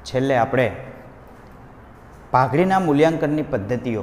છેલ્લે આપણે પાઘડીના મૂલ્યાંકનની પદ્ધતિઓ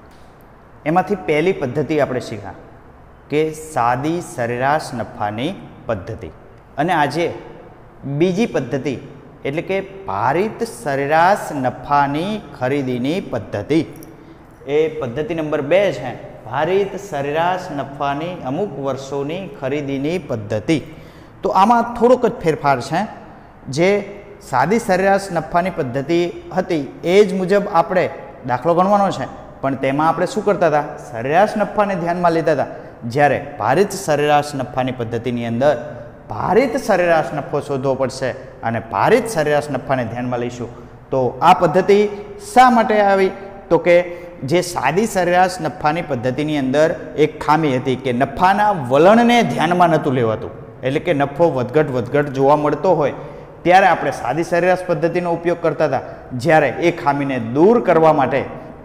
એમાંથી પહેલી પદ્ધતિ આપણે શીખ્યા કે સાદી સરેરાશ નફાની પદ્ધતિ, અને આજે બીજી પદ્ધતિ એટલે કે ભારિત સરેરાશ નફાની ખરીદીની પદ્ધતિ. એ પદ્ધતિ નંબર 2 છે ભારિત સરેરાશ નફાની અમુક વર્ષોની ખરીદીની પદ્ધતિ. તો આમાં થોડોક જ ફેરફાર છે. જે સાદી સરેરાશ નફાની પદ્ધતિ હતી એ જ મુજબ આપણે દાખલો ગણવાનો છે, પણ તેમાં આપણે શું કરતા હતા? સરેરાશ નફાને ધ્યાનમાં લેતા હતા. જ્યારે ભારિત સરેરાશ નફાની પદ્ધતિની અંદર ભારિત સરેરાશ નફો શોધવો પડશે અને ભારિત સરેરાશ નફાને ધ્યાનમાં લઈશું. તો આ પદ્ધતિ શા માટે આવી? તો કે જે સાદી સરેરાશ નફાની પદ્ધતિની અંદર એક ખામી હતી કે નફાના વલણને ધ્યાનમાં નહોતું લેવાતું. એટલે કે નફો વધઘટ જોવા મળતો હોય ત્યારે આપણે સાદી સરેરાશ પદ્ધતિનો ઉપયોગ કરતા હતા. જ્યારે એ ખામીને દૂર કરવા માટે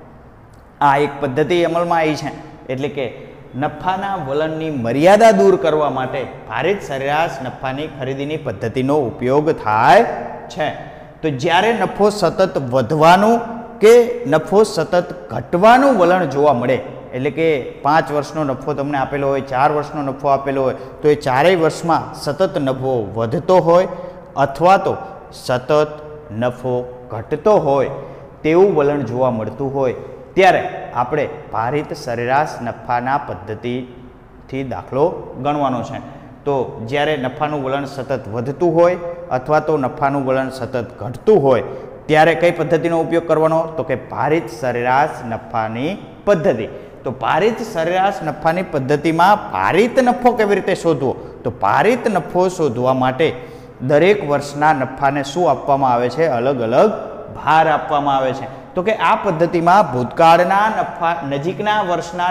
આ એક પદ્ધતિ અમલમાં આવી છે. એટલે કે નફાના વલણની મર્યાદા દૂર કરવા માટે ભારિત સરેરાશ નફાની ખરીદીની પદ્ધતિનો ઉપયોગ થાય છે. તો જ્યારે નફો સતત વધવાનું કે નફો સતત ઘટવાનું વલણ જોવા મળે, એટલે કે 5 વર્ષનો નફો તમને આપેલો હોય, 4 વર્ષનો નફો આપેલો હોય, તો એ 4 વર્ષમાં સતત નફો વધતો હોય અથવા તો સતત નફો ઘટતો હોય તેવું વલણ જોવા મળતું હોય ત્યારે આપણે ભારિત સરેરાશ નફાના પદ્ધતિથી દાખલો ગણવાનો છે. તો જ્યારે નફાનું વલણ સતત વધતું હોય અથવા તો નફાનું વલણ સતત ઘટતું હોય ત્યારે કઈ પદ્ધતિનો ઉપયોગ કરવાનો? તો કે ભારિત સરેરાશ નફાની પદ્ધતિ. તો ભારિત સરેરાશ નફાની પદ્ધતિમાં ભારિત નફો કેવી રીતે શોધવો? તો ભારિત નફો શોધવા માટે દરેક વર્ષના નફાને શું આપવામાં આવે છે? અલગ અલગ ભાર આપવામાં આવે છે. તો કે આ પદ્ધતિમાં ભૂતકાળના નજીકના વર્ષના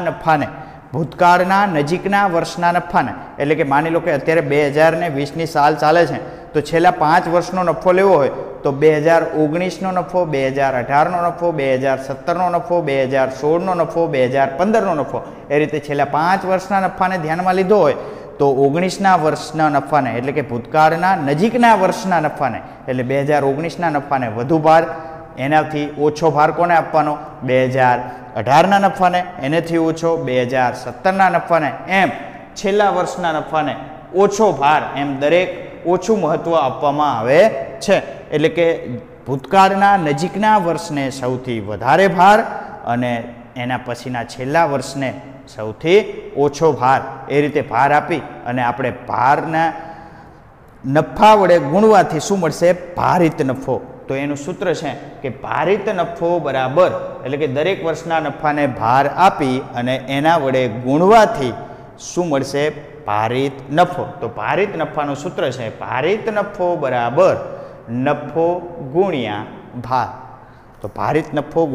નફાને એટલે કે માની લો કે અત્યારે 2020ની સાલ ચાલે છે, તો છેલ્લા 5 વર્ષનો નફો લેવો હોય તો 2019નો નફો, 2018નો નફો, 2017નો નફો, 2016નો નફો, 2015નો નફો, એ રીતે છેલ્લા 5 વર્ષના નફાને ધ્યાનમાં લીધો હોય તો 19ના વર્ષના નફાને એટલે કે ભૂતકાળના નજીકના વર્ષના નફાને એટલે 2019ના નફાને વધુ ભાર, એનાથી ઓછો ભાર કોને આપવાનો? 2018ના નફાને, એનાથી ઓછો 2017ના નફાને, એમ છેલ્લા વર્ષના નફાને ઓછો ભાર, એમ દરેક ઓછું મહત્વ આપવામાં આવે છે. એટલે કે ભૂતકાળના નજીકના વર્ષને સૌથી વધારે ભાર અને એના પછીના છેલ્લા વર્ષને સૌથી ઓછો ભાર, એ રીતે ભાર આપી અને આપણે ભારના નફા વડે ગુણવાથી શું મળશે? ભારિત નફો. તો એનું સૂત્ર છે કે ભારિત નફો બરાબર, એટલે કે દરેક વર્ષના નફાને ભાર આપી અને એના વડે ગુણવાથી શું મળશે? ભારિત નફો. તો ભારિત નફાનું સૂત્ર છે ભારિત નફો બરાબર નફો ગુણ્યા ભાર. તો ભારિત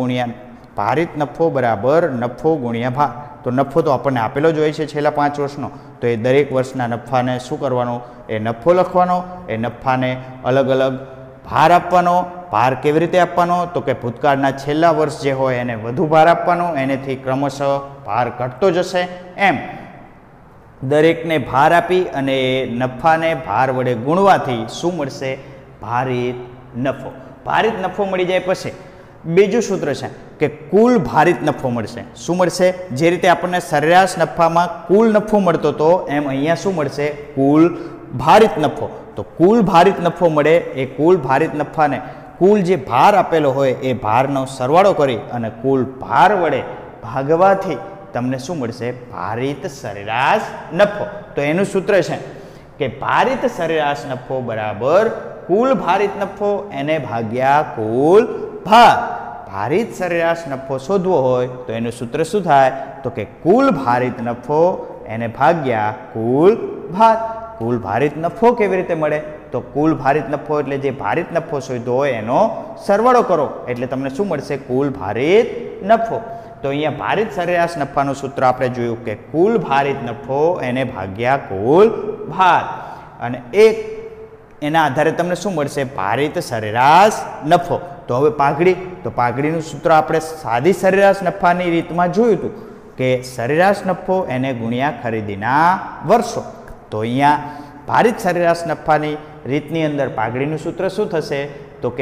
નફો બરાબર નફો ગુણ્યા ભાર. તો નફો તો આપણને આપેલો જ હોય છે છેલ્લા 5 વર્ષનો, તો એ દરેક વર્ષના નફાને શું કરવાનો? એ નફો લખવાનો, એ નફાને અલગ અલગ ભાર આપવાનો. ભાર કેવી રીતે આપવાનો? તો કે ભૂતકાળના છેલ્લા વર્ષ જે હોય એને વધુ ભાર આપવાનો, એનેથી ક્રમશઃ ભાર ઘટતો જશે. એમ દરેકને ભાર આપી અને નફાને ભાર વડે ગુણવાથી શું મળશે? ભારિત નફો. ભારિત નફો મળી જાય પછી બીજું સૂત્ર છે કે કુલ ભારિત નફો મળશે. શું મળશે? જે રીતે આપણને સરેરાશ નફામાં કુલ નફો મળતો હતો એમ અહીંયા શું મળશે? કુલ ભારિત નફો. તો કુલ ભારિત નફો મળે એ કુલ ભારિત નફાને કુલ જે ભાર આપેલો હોય એ ભારનો સરવાળો કરી અને કુલ ભાર વડે ભાગવાથી તમને શું મળશે? ભારિત સરેરાશ નફો. તો એનું સૂત્ર છે કે ભારિત સરેરાશ નફો બરાબર કુલ ભારિત નફો એને ભાગ્યા કુલ ભાર. ભારિત સરેરાશ નફો શોધવો હોય તો એનું સૂત્ર શું થાય? તો કે કુલ ભારિત નફો એને ભાગ્યા કુલ ભાર. કુલ ભારિત નફો કેવી રીતે મળે? તો કુલ ભારિત નફો એટલે જે ભારિત નફો શોધ્યો હોય એનો સરવાળો કરો એટલે તમને શું મળશે? કુલ ભારિત નફો. તો અહીંયા ભારિત સરેરાશ નફાનું સૂત્ર આપણે જોયું કે કુલ ભારિત નફો એને ભાગ્યા કુલ ભાર, અને એક એના આધારે તમને શું મળશે? ભારિત સરેરાશ નફો. તો હવે પાઘડીનું સૂત્ર આપણે સાદી સરેરાશ નફાની રીતમાં જોયું હતું કે સરેરાશ નફો એને ગુણ્યા ખરીદીના વર્ષો. તો અહીંયા ભારિત સરેરાશ નફાની રીતની અંદર પાઘડીનું સૂત્ર શું થશે? તો કે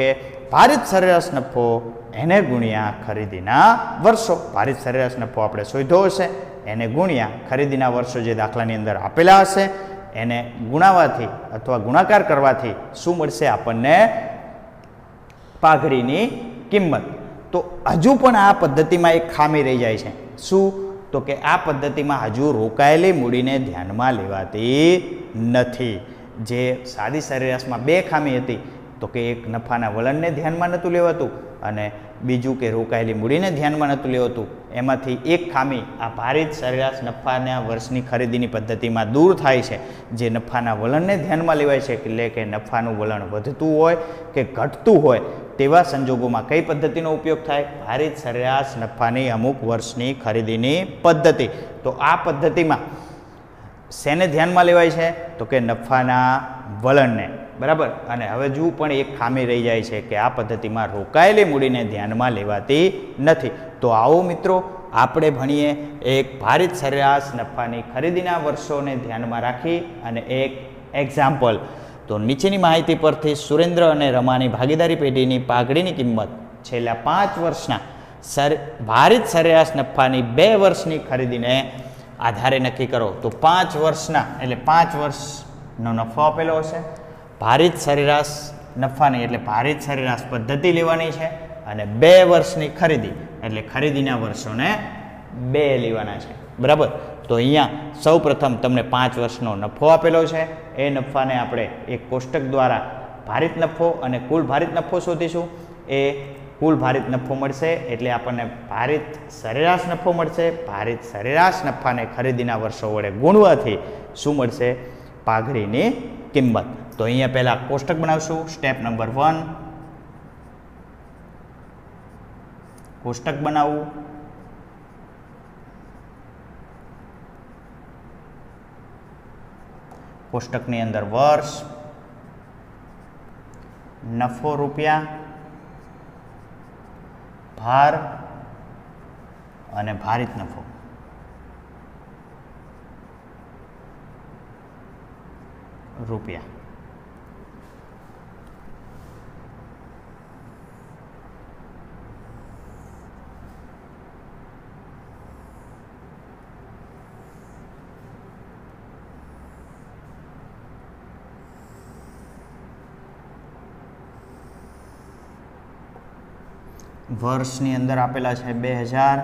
ભારિત સરેરાશ નફો એને ગુણ્યા ખરીદીના વર્ષો. ભારિત સરેરાશ નફો આપણે શોધ્યો હશે, એને ગુણ્યા ખરીદીના વર્ષો જે દાખલાની અંદર આપેલા હશે એને ગુણાવાથી અથવા ગુણાકાર કરવાથી શું મળશે આપણને? પાઘડીની કિંમત. તો હજુ પણ આ પદ્ધતિમાં એક ખામી રહી જાય છે. શું? તો કે આ પદ્ધતિમાં હજુ રોકાયેલી મૂડીને ધ્યાનમાં લેવાતી નથી. જે સાદી સરેરાશમાં બે ખામી હતી, તો કે એક નફાના વલણને ધ્યાનમાં નહોતું લેવાતું અને બીજું કે રોકાયેલી મૂડીને ધ્યાનમાં નહોતું લેવાતું. એમાંથી એક ખામી આ ભારિત સરેરાશ નફાના વર્ષની ખરીદીની પદ્ધતિમાં દૂર થાય છે. જે નફાના વલણને ધ્યાનમાં લેવાય છે, એટલે કે નફાનું વલણ વધતું હોય કે ઘટતું હોય તેવા સંજોગોમાં કઈ પદ્ધતિનો ઉપયોગ થાય? ભારિત સરેરાશ નફાની અમુક વર્ષની ખરીદીની પદ્ધતિ. તો આ પદ્ધતિમાં શેને ધ્યાનમાં લેવાય છે? તો કે નફાના વલણને. બરાબર. અને હવે હજુ પણ એક ખામી રહી જાય છે કે આ પદ્ધતિમાં રોકાયેલી મૂડીને ધ્યાનમાં લેવાતી નથી. તો આવો મિત્રો આપણે ભણીએ એક ભારિત સરેરાશ નફાની ખરીદીના વર્ષોને ધ્યાનમાં રાખી અને એક એક્ઝામ્પલ. તો નીચેની માહિતી પરથી સુરેન્દ્ર અને રમાની ભાગીદારી પેઢીની પાઘડીની કિંમત છેલ્લા 5 વર્ષના ભારિત સરેરાશ નફાની 2 વર્ષની ખરીદીને આધારે નક્કી કરો. તો 5 વર્ષના એટલે 5 વર્ષનો નફો આપેલો હશે. ભારિત સરેરાશ નફાની એટલે ભારિત સરેરાશ પદ્ધતિ લેવાની છે અને 2 વર્ષની ખરીદી એટલે ખરીદીના વર્ષોને 2 લેવાના છે. બરાબર. તો અહીંયા સૌ પ્રથમ તમને 5 વર્ષનો નફો આપેલો છે. એ નફાને આપણે એક કોષ્ટક દ્વારા ભારિત નફો અને કુલ ભારિત નફો શોધીશું. એ કુલ ભારિત નફો મળશે એટલે આપણને ભારિત સરેરાશ નફો મળશે. ભારિત સરેરાશ નફાને ખરીદીના વર્ષો વડે ગુણવાથી શું મળશે? પાઘડીની કિંમત. તો અહીંયા પહેલાં કોષ્ટક બનાવશું. સ્ટેપ નંબર 1, કોષ્ટક બનાવવું. કોષ્ટકની અંદર વર્ષ, નફો રૂપિયા, ભાર અને ભારિત નફો. રૂપિયા. વર્ષની અંદર આપેલા છે 2000.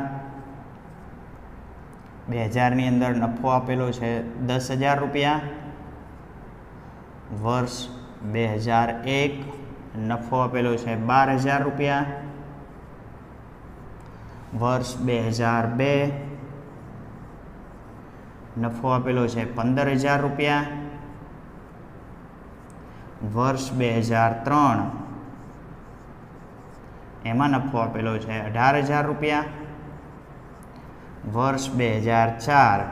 2000ની અંદર નફો આપેલો છે 10,000 રૂપિયા. વર્ષ 2001 નફો આપેલો છે 12,000 રૂપિયા. વર્ષ 2002 નફો આપેલો છે 15,000 રૂપિયા. વર્ષ 2003 એમાં નફો આપેલો છે 18,000 રૂપિયા. વર્ષ 2004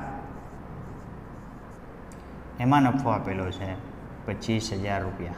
એમાં નફો આપેલો છે 25,000 રૂપિયા.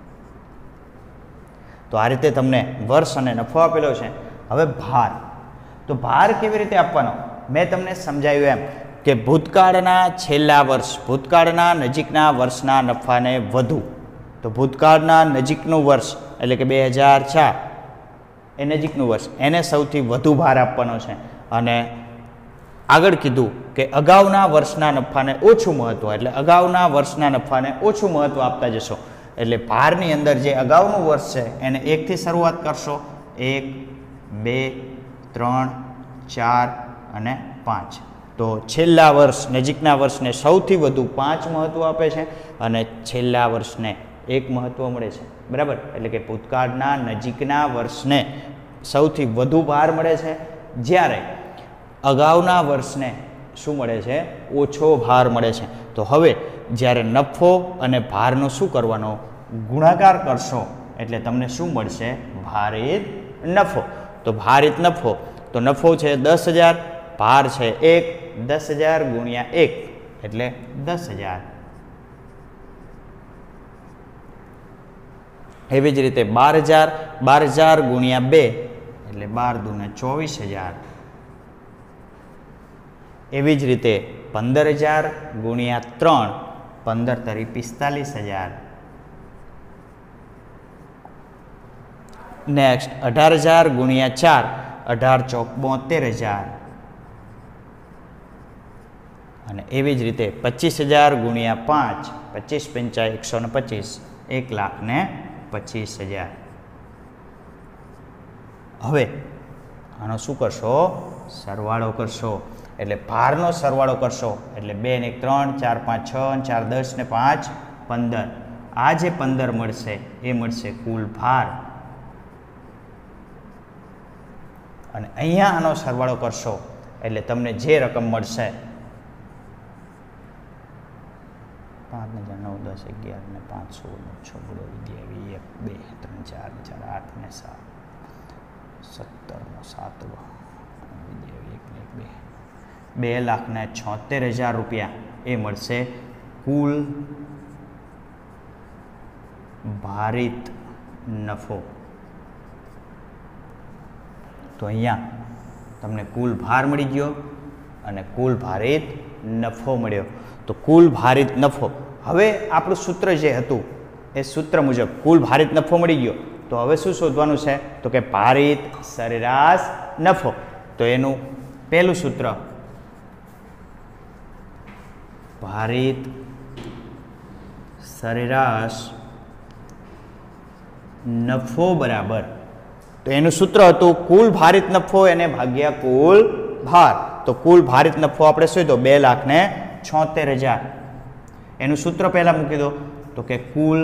તો આ રીતે તમને વર્ષ અને નફો આપેલો છે. હવે ભાર. તો ભાર કેવી રીતે આપવાનો? મેં તમને સમજાવ્યું એમ કે ભૂતકાળના છેલ્લા વર્ષ, ભૂતકાળના નજીકના વર્ષના નફાને વધુ. તો ભૂતકાળના નજીકનું વર્ષ એટલે કે 2004 એ નજીકનું વર્ષ, એને સૌથી વધુ ભાર આપવાનો છે. અને આગળ કીધું કે અગાઉના વર્ષના નફાને ઓછું મહત્વ, એટલે અગાઉના વર્ષના નફાને ઓછું મહત્વ આપતા જશો. એટલે ભારની અંદર જે અગાઉનું વર્ષ છે એને 1 થી શરૂઆત કરશો. 1, 2, 3, 4 અને 5. તો છેલ્લા વર્ષ, નજીકના વર્ષને સૌથી વધુ 5 મહત્વ આપે છે અને છેલ્લા વર્ષને 1 મહત્વ મળે છે. બરાબર. એટલે કે ભૂતકાળના નજીકના વર્ષને સૌથી વધુ ભાર મળે છે, જ્યારે અગાઉના વર્ષને શું મળે છે? ઓછો ભાર મળે છે. તો હવે જ્યારે નફો અને ભારનો શું કરવાનો? ગુણાકાર કરશો એટલે તમને શું મળશે? ભારિત નફો. તો ભારિત નફો, તો નફો છે 10,000, ભાર છે 1, 10,000 ગુણ્યા 1 એટલે 10,000. એવી જ રીતે 12,000, 12,000 ગુણ્યા 2 એટલે 12 દૂને 24,000. એવી જ રીતે 15,000 ગુણ્યા 3, 15 તરી 45,000. નેક્સ્ટ 18,000 ગુણ્યા 4, 18 ચોક 72,000. અને એવી જ રીતે 25,000 ગુણ્યા 5, 25 × 5 125, 1,25,000. હવે આનો શું કરશો? સરવાળો કરશો. એટલે ભારનો સરવાળો કરશો એટલે 2 ને 1 3, 4 5 6, 4 10 ને 5 15. આ જે 15 મળશે એ મળશે કુલ ભાર. અને અહીંયા આનો સરવાળો કરશો એટલે તમને જે રકમ મળશે 5 ને 9 10 11 ને 5 16 6 વિદ્યાવી 1 2 3 4 8 ને 7 17 નો 7 વિદ્યાવી 1 2 2,76,000 રૂપિયા એ મળશે કુલ ભારિત નફો. તો અહીંયા તમને કુલ ભાર મળી ગયો અને કુલ ભારિત નફો મળ્યો. તો કુલ ભારિત નફો, હવે આપણું સૂત્ર જે હતું એ સૂત્ર મુજબ કુલ ભારિત નફો મળી ગયો. તો હવે શું શોધવાનું છે? તો કે ભારિત સરેરાશ નફો. તો એનું પહેલું સૂત્ર ભારિત સરેરાશ નફો બરાબર, તો એનું સૂત્ર હતું કુલ ભારિત નફો એને ભાગ્યા કુલ ભાર. તો કુલ ભારિત નફો આપણે શોધ્યો 2,76,000. એનું સૂત્ર પહેલા મૂકી દો. તો કે કુલ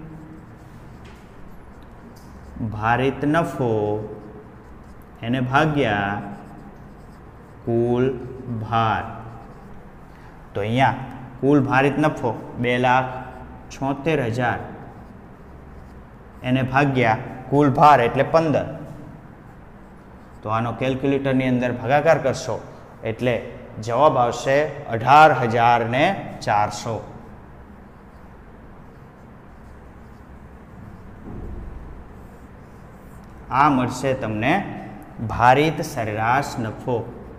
ભારિત નફો એને ભાગ્યા કુલ ભાર. તો અહીંયા કુલ ભારિત નફો 2,76,000 એને ભાગ્યા કુલ ભાર એટલે 15. તો આનો કેલ્ક્યુલેટરની અંદર ભાગાકાર કરશો એટલે જવાબ આવશે 18,400. આ મળશે તમને ભારિત સરેરાશ નફો.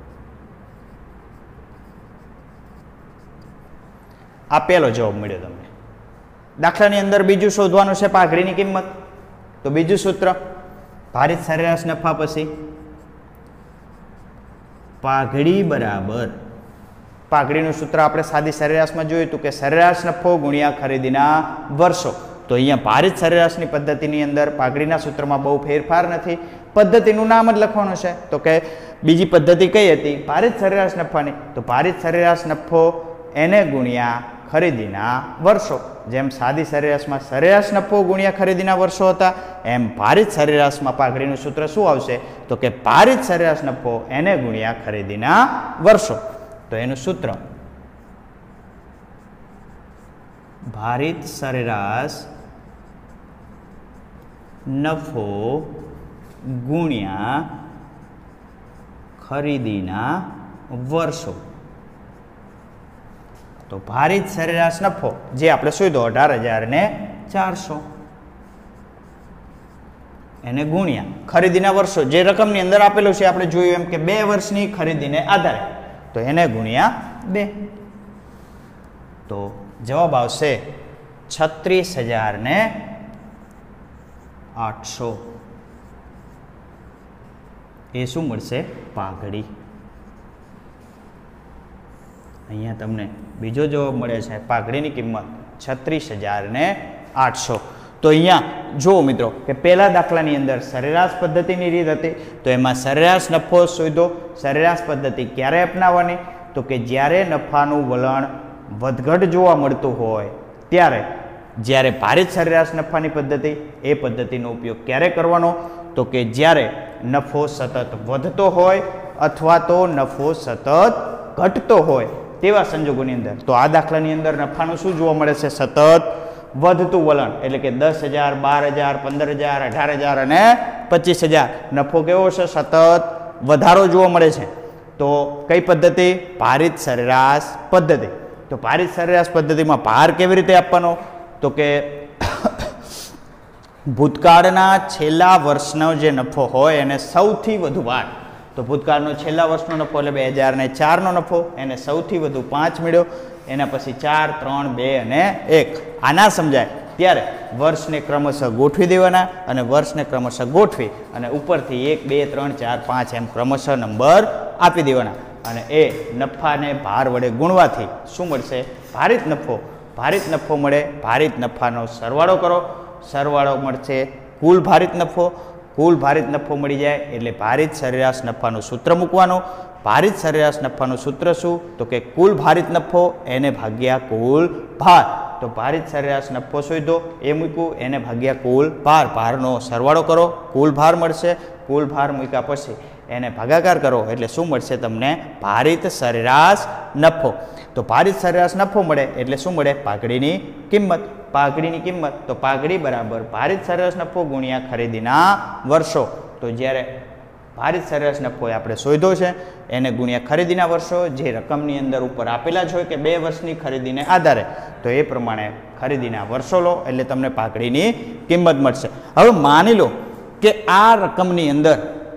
આ પહેલો જવાબ મળ્યો તમને. દાખલાની અંદર બીજું શોધવાનું છે પાઘડીની કિંમત. તો બીજું સૂત્ર ભારિત સરેરાશ નફા પછી પાઘડી બરાબર, પાઘડીનું સૂત્ર આપણે સાદી સરેરાશમાં જોયું હતું કે સરેરાશ નફો ગુણ્યા ખરીદીના વર્ષો. તો અહીંયા ભારિત સરેરાશની પદ્ધતિની અંદર પાઘડીના સૂત્રમાં બહુ ફેરફાર નથી. પદ્ધતિનું નામ જ લખવાનું છે. તો કે બીજી પદ્ધતિ કઈ હતી? ભારિત સરેરાશ નફાની. તો ભારિત સરેરાશ નફો એને ગુણ્યા ખરીદીના વર્ષો. જેમ સાદી સરેરાશમાં સરેરાશ નફો ગુણ્યા ખરીદીના વર્ષો હતા, એમ ભારિત સરેરાશમાં પાઘડીનું સૂત્ર શું આવશે? તો કે ભારિત સરેરાશ નફો એને ગુણ્યા ખરીદીના વર્ષો. તો એનું સૂત્ર ભારિત સરેરાશ નફો ગુણ્યા ખરીદીના વર્ષો. તો ભારિત સરેરાશ નફો જે આપણે શોધ્યો 18,400 એને ગુણ્યા ખરીદીના વર્ષો જે રકમની અંદર આપેલું છે આપણે જોયું એમ કે 2 વર્ષની ખરીદીને આધારે, તો એને ગુણ્યા 2. તો જવાબ આવશે 36,800. એ શું મળશે? પાઘડી. અહીંયા તમને બીજો જવાબ મળે છે પાઘડીની કિંમત 36,800. તો અહીંયા જુઓ મિત્રો કે પહેલા દાખલાની અંદર સરેરાશ પદ્ધતિની રીત હતી. તો એમાં સરેરાશ નફો શોધો. સરેરાશ પદ્ધતિ ક્યારે અપનાવવાની? તો કે જ્યારે નફાનું વલણ વધઘટ જોવા મળતું હોય ત્યારે. જ્યારે ભારિત સરેરાશ નફાની પદ્ધતિ, એ પદ્ધતિનો ઉપયોગ ક્યારે કરવાનો? તો કે જ્યારે નફો સતત વધતો હોય અથવા તો નફો સતત ઘટતો હોય તેવા સંજોગોની અંદર. તો આ દાખલાની અંદર નફાનું શું જોવા મળે છે? સતત વધતું વલણ. એટલે કે 10,000, 12,000, 15,000, 18,000 અને 25,000 નફો કેવો છે? સતત વધારો જોવા મળે છે. તો કઈ પદ્ધતિ? ભારિત સરેરાશ પદ્ધતિ. તો ભારિત સરેરાશ પદ્ધતિમાં ભાર કેવી રીતે આપવાનો? તો કે ભૂતકાળના છેલ્લા વર્ષનો જે નફો હોય એને સૌથી વધુ ભાર. તો ભૂતકાળનો છેલ્લા વર્ષનો નફો એટલે 2004નો નફો, એને સૌથી વધુ 5 મળ્યો. એના પછી 4, 3, 2 અને 1. આ ના સમજાય ત્યારે વર્ષને ક્રમશઃ ગોઠવી દેવાના અને વર્ષને ક્રમશઃ ગોઠવી અને ઉપરથી 1 2 3 4 5 એમ ક્રમશઃ નંબર આપી દેવાના અને એ નફાને ભાર વડે ગુણવાથી શું મળશે? ભારિત નફો. ભારિત નફો મળે. ભારિત નફાનો સરવાળો કરો, સરવાળો મળશે કુલ ભારિત નફો. કુલ ભારિત નફો મળી જાય એટલે ભારિત સરેરાશ નફાનું સૂત્ર મૂકવાનું. ભારિત સરેરાશ નફાનું સૂત્ર શું? તો કે કુલ ભારિત નફો એને ભાગ્યા કુલ ભાર. તો ભારિત સરેરાશ નફો શોધો એ મૂક્યું, એને ભાગ્યા કુલ ભાર. ભારનો સરવાળો કરો, કુલ ભાર મળશે. કુલ ભાર મૂક્યા પછી એને ભાગાકાર કરો એટલે શું મળશે તમને? ભારિત સરેરાશ નફો. તો ભારિત સરેરાશ નફો મળે એટલે શું મળે? પાઘડીની કિંમત. પાઘડીની કિંમત તો પાઘડી બરાબર ભારિત સરેરાશ નફો ગુણ્યા ખરીદીના વર્ષો. તો જ્યારે ભારિત સરેરાશ નફો આપણે શોધ્યો છે એને ગુણ્યા ખરીદીના વર્ષો, જે રકમની અંદર ઉપર આપેલા જ હોય કે 2 વર્ષની ખરીદીને આધારે, તો એ પ્રમાણે ખરીદીના વર્ષો લો એટલે તમને પાઘડીની કિંમત મળશે. હવે માની લો કે આ રકમની અંદર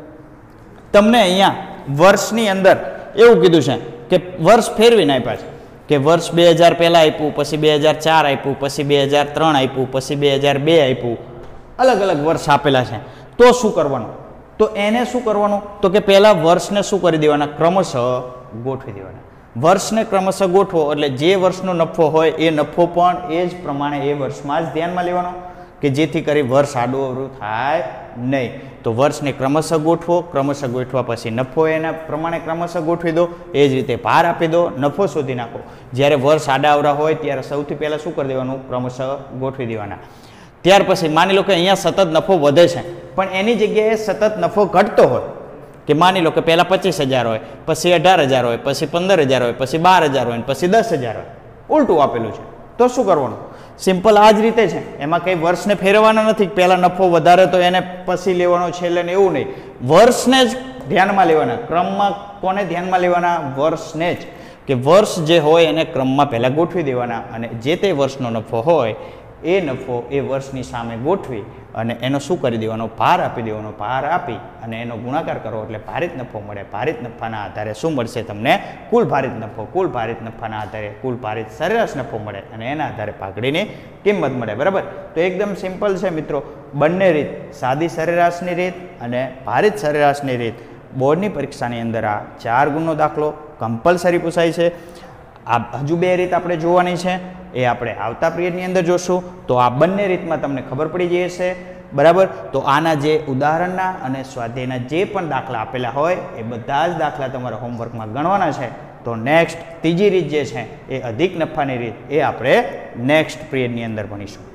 તમને અહીંયા વર્ષની અંદર એવું કીધું છે કે વર્ષ ફેરવીને આપ્યા છે કે વર્ષ 2000 પહેલાં આપ્યું, પછી 2004 આપ્યું, પછી 2003 આપ્યું, પછી 2002 આપ્યું, અલગ અલગ વર્ષ આપેલા છે. તો શું કરવાનું? તો એને શું કરવાનું? તો કે પહેલાં વર્ષને શું કરી દેવાના? ક્રમશઃ ગોઠવી દેવાના. વર્ષને ક્રમશઃ ગોઠવો એટલે જે વર્ષનો નફો હોય એ નફો પણ એ જ પ્રમાણે એ વર્ષમાં જ ધ્યાનમાં લેવાનો કે જેથી કરી વર્ષ આડું અવળું થાય નહીં. તો વર્ષને ક્રમશઃ ગોઠવો, ક્રમશઃ ગોઠવા પછી નફો એના પ્રમાણે ક્રમશઃ ગોઠવી દો. એ જ રીતે ભાર આપી દો, નફો શોધી નાખો. જ્યારે વર્ષ આડાઅવળા હોય ત્યારે સૌથી પહેલાં શું કરી દેવાનું? ક્રમશઃ ગોઠવી દેવાના. ત્યાર પછી માની લો કે અહીંયા સતત નફો વધે છે પણ એની જગ્યાએ સતત નફો ઘટતો હોય કે માની લો કે પહેલાં 25,000 હોય, પછી 18,000 હોય, પછી 15,000 હોય, પછી 12,000 હોય, પછી 10,000 હોય, ઉલટું આપેલું છે. તો શું કરવાનું? સિમ્પલ આ જ રીતે છે. એમાં કંઈ વર્ષને ફેરવવાના નથી. પહેલાં નફો વધારે તો એને પછી લેવાનો છેલ્લે ને એવું નહીં. વર્ષને જ ધ્યાનમાં લેવાના. ક્રમમાં કોને ધ્યાનમાં લેવાના? વર્ષને જ. કે વર્ષ જે હોય એને ક્રમમાં પહેલાં ગોઠવી દેવાના અને જે તે વર્ષનો નફો હોય એ નફો એ વર્ષની સામે ગોઠવી અને એનો શું કરી દેવાનો? ભાર આપી દેવાનો. ભાર આપી અને એનો ગુણાકાર કરો એટલે ભારિત નફો મળે. ભારિત નફાના આધારે શું મળશે તમને? કુલ ભારિત નફો. કુલ ભારિત નફાના આધારે કુલ ભારિત સરેરાશ નફો મળે અને એના આધારે પાઘડીની કિંમત મળે. બરાબર? તો એકદમ સિમ્પલ છે મિત્રો. બંને રીત, સાદી સરેરાશની રીત અને ભારિત સરેરાશની રીત, બોર્ડની પરીક્ષાની અંદર આ 4 ગુણનો દાખલો કમ્પલસરી પૂછાય છે. આ હજુ 2 રીત આપણે જોવાની છે એ આપણે આવતા પિરિયડની અંદર જોશું. તો આ બંને રીતમાં તમને ખબર પડી જશે. બરાબર? તો આના જે ઉદાહરણના અને સ્વાધ્યાયના જે પણ દાખલા આપેલા હોય એ બધા જ દાખલા તમારા હોમવર્કમાં ગણવાના છે. તો નેક્સ્ટ ત્રીજી રીત જે છે એ અધિક નફાની રીત એ આપણે નેક્સ્ટ પિરિયડની અંદર ભણીશું.